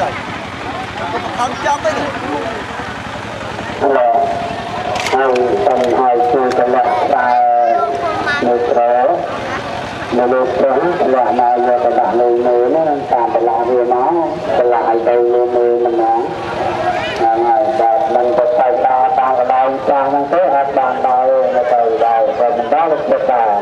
rồi. Không chót đấy. Hello. Tầm hai chu tầm là người trẻ người trẻ là mai giờ tầm là người nó tạm tầm là người nó tầm là hai đầu người mình nó ngày giờ mình có tay ta ở đây ta nó tới hết bàn tay nó từ đầu rồi mình đó là tất cả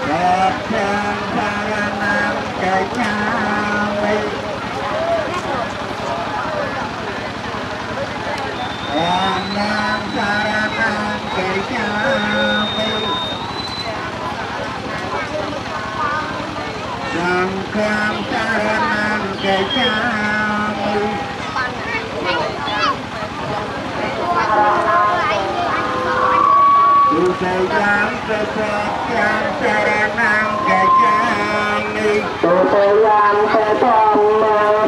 Sang saranam gacchami Dhammam saranam gacchami Sangham saranam gacchami Dutayam saranam gacchami Dutayam saranam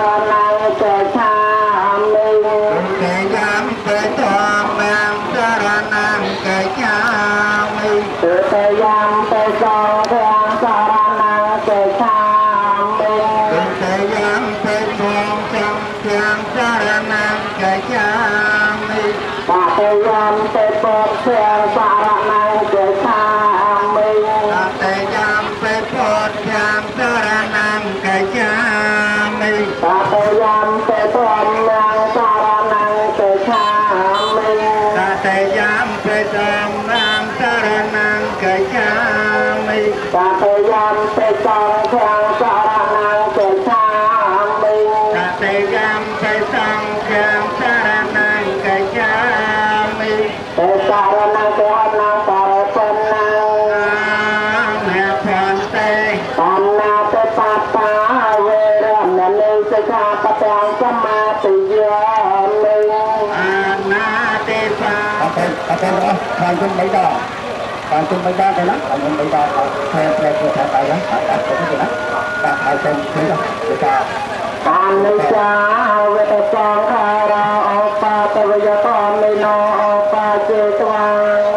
gacchami Dutayam saranam gacchami Dutayam saranam gacchami Dutayam saranam gacchami Tatayam saranam gacchami Tatayam saranam gacchami Tatayam saranam gacchami Tatayam saranam gacchami Tatayam saranam gacchami Tatayam saranam gacchami Saranam saranam parapanang Nepante Panate papa Veramani Sikapatang Samatiyami Anate pa Bạn chung mấy đo Bạn chung mấy đo đây lắm Bạn chung mấy đo Theo tay lắm Bạn chung cái gì đó Bạn hai chung mấy đo Để cho Anicca Vetasankara Opa Tavayatamino Opa Cetva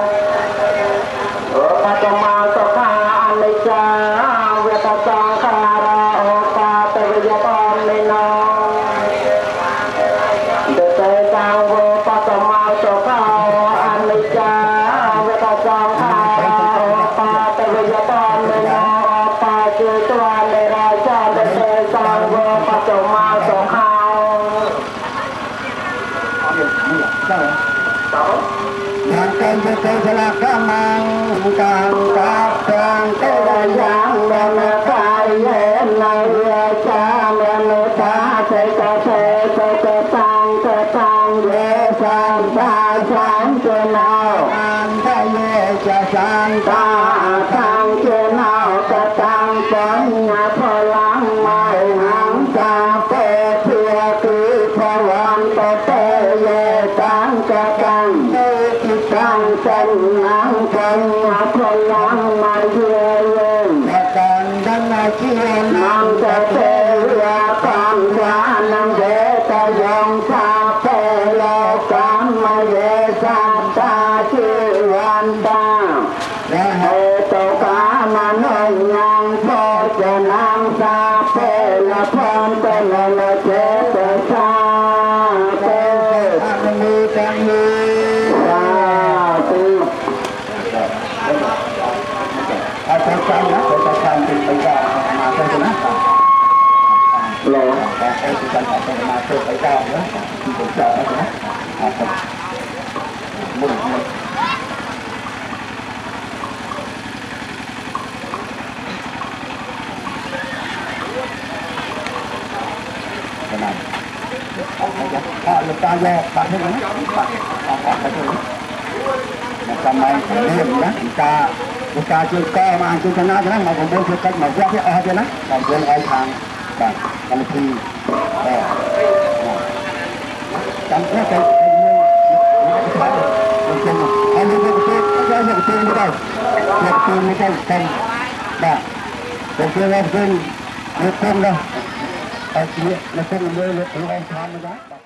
Opa Tamasakha Anicca Vetasankara Opa Tavayatamino Detesang Opa Tamasakha Anicca Vetasankara Opa Tavayatamino Opa Cetva Neraja Detesang Opa Tamasakha Yang betul selakamang Kang kapang Kedayang Menekaya Naya Meneta Ketang Yesan Pasang Kenal Antaya Yesan Pasang Kenal Ketang Penya Pelang Mai Hang Cape Pia Ki Pawan Pete Yesan Ketang Ketang Senang Penya Pelang Mai Yeyen Ketang Dan Acian Nang Pete Yesan Janang Deta Yang Cape Lekan Mai Yesan Taciwan Dang Heto Kamanan Yang Pojanang Sape Lapon Tenele Cete Sape Amini Kami Sati Asalkan ya, asalkan kita masuk ke mana? Loh, kita masuk ke dalam ya, kita ya. Họ lực ta về bạn thấy không? Bạn thấy không? Mà mai đêm đó chúng ta chưa co mà chúng ta nói cho nó mà còn bốn chưa cách mà quét cái cho nó còn bên ai thang bạn làm gì trong cái anh đi cái tiền như đây tiền như đây tiền bạn tiền kia lên tiền đâu nó không đưa được anh tham đó